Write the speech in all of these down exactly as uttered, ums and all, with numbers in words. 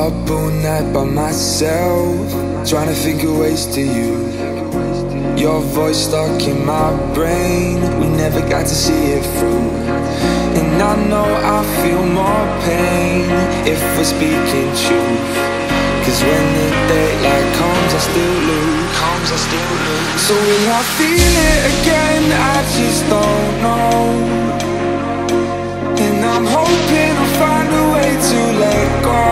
up all night by myself, trying to figure ways to you. Your voice stuck in my brain, we never got to see it through. And I know I feel more pain if we're speaking truth. Cause when the daylight comes I still lose, comes I still lose. So will I feel it again? I just don't know. And I'm hoping I'll find a way to let go.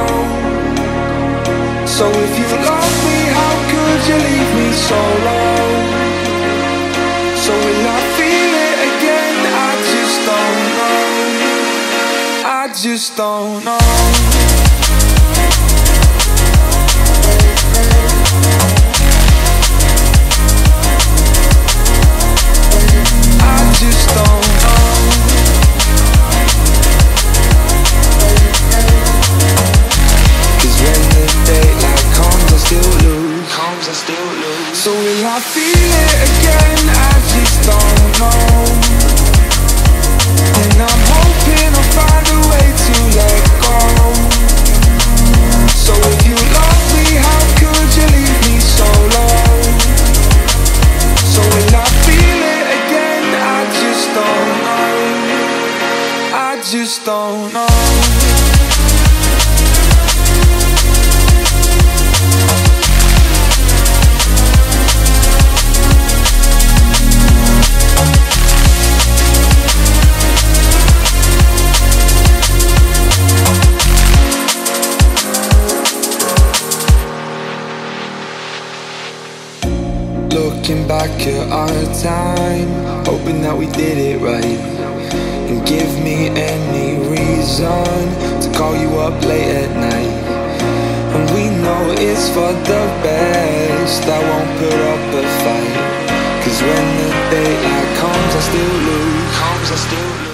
So if you love me, how could you leave me so low? So will I feel it again? I just don't know. I just don't know. I just don't know. Cause when the daylight comes I still lose, comes I still lose. So will I feel it again? I just don't know. And I'm hoping I'll find a way to let go. So if you love me, how could you leave me so low? So will I feel it again? I just don't know. I just don't know. Looking back at our time, hoping that we did it right. And give me any reason to call you up late at night. And we know it's for the best, I won't put up a fight. Cause when the daylight comes I still lose, comes I still lose.